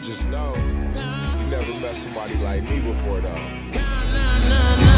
Just know, you never met somebody like me before, though.